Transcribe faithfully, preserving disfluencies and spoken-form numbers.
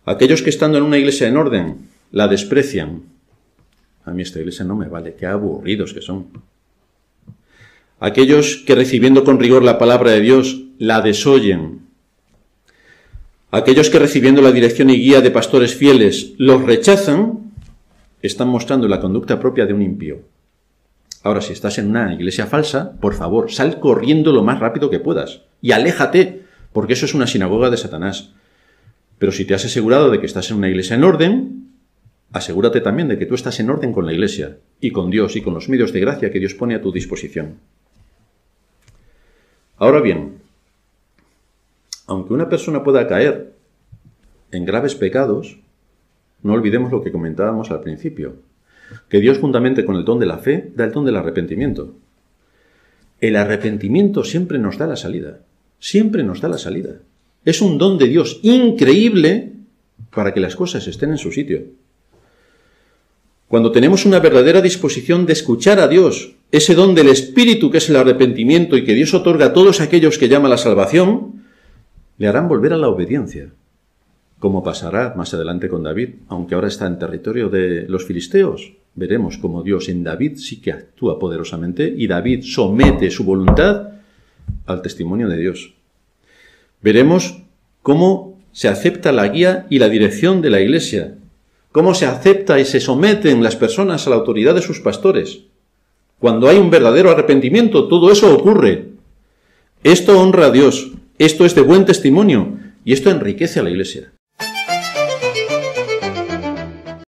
Aquellos que estando en una iglesia en orden la desprecian. A mí esta iglesia no me vale, qué aburridos que son. Aquellos que recibiendo con rigor la palabra de Dios la desoyen. Aquellos que recibiendo la dirección y guía de pastores fieles los rechazan, están mostrando la conducta propia de un impío. Ahora, si estás en una iglesia falsa, por favor, sal corriendo lo más rápido que puedas y aléjate, porque eso es una sinagoga de Satanás. Pero si te has asegurado de que estás en una iglesia en orden, asegúrate también de que tú estás en orden con la iglesia y con Dios y con los medios de gracia que Dios pone a tu disposición. Ahora bien, aunque una persona pueda caer en graves pecados, no olvidemos lo que comentábamos al principio, que Dios juntamente con el don de la fe da el don del arrepentimiento. El arrepentimiento siempre nos da la salida, siempre nos da la salida. Es un don de Dios increíble para que las cosas estén en su sitio. Cuando tenemos una verdadera disposición de escuchar a Dios, ese don del Espíritu que es el arrepentimiento y que Dios otorga a todos aquellos que llama a la salvación, le harán volver a la obediencia, como pasará más adelante con David, aunque ahora está en territorio de los filisteos. Veremos cómo Dios en David sí que actúa poderosamente y David somete su voluntad al testimonio de Dios. Veremos cómo se acepta la guía y la dirección de la Iglesia, cómo se acepta y se someten las personas a la autoridad de sus pastores. Cuando hay un verdadero arrepentimiento, todo eso ocurre. Esto honra a Dios, esto es de buen testimonio y esto enriquece a la Iglesia.